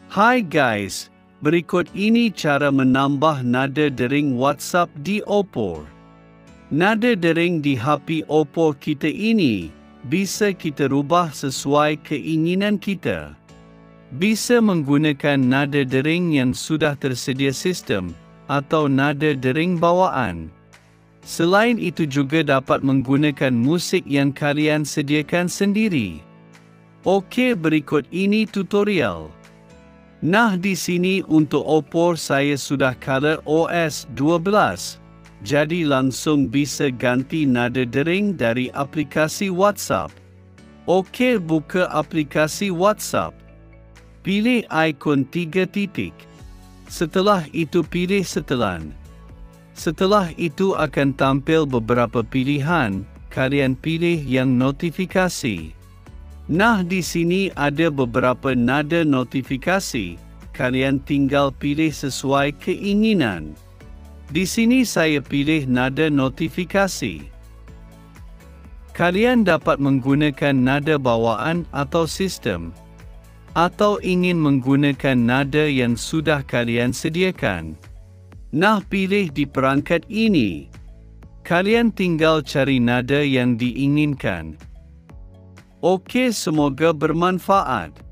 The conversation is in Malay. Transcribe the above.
Hai guys, berikut ini cara menambah nada dering WhatsApp di Oppo. Nada dering di HP Oppo kita ini bisa kita rubah sesuai keinginan kita. Bisa menggunakan nada dering yang sudah tersedia sistem atau nada dering bawaan. Selain itu juga dapat menggunakan musik yang kalian sediakan sendiri. Okey, berikut ini tutorial. Nah, di sini untuk Oppo saya sudah Cara OS 12. Jadi langsung bisa ganti nada dering dari aplikasi WhatsApp. Okey, buka aplikasi WhatsApp. Pilih ikon 3 titik. Setelah itu pilih setelan. Setelah itu akan tampil beberapa pilihan, kalian pilih yang notifikasi. Nah, di sini ada beberapa nada notifikasi, kalian tinggal pilih sesuai keinginan. Di sini saya pilih nada notifikasi. Kalian dapat menggunakan nada bawaan atau sistem, atau ingin menggunakan nada yang sudah kalian sediakan. Nah, pilih di perangkat ini. Kalian tinggal cari nada yang diinginkan. Okey, semoga bermanfaat.